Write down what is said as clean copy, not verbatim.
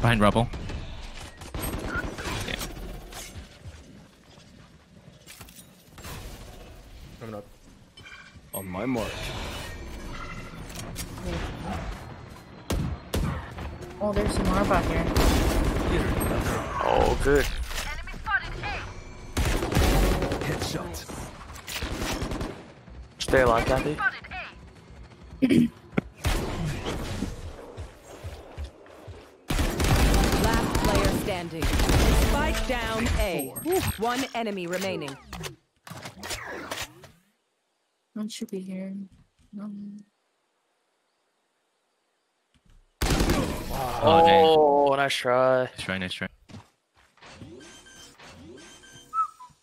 Behind rubble. Yeah. Coming up. On my mark. Oh, there's some more back here. Oh, good. Headshot. Stay alive, Kathy. Last player standing. Spike down A. One enemy remaining. One should be here. Oh, nice try. Nice try, nice try.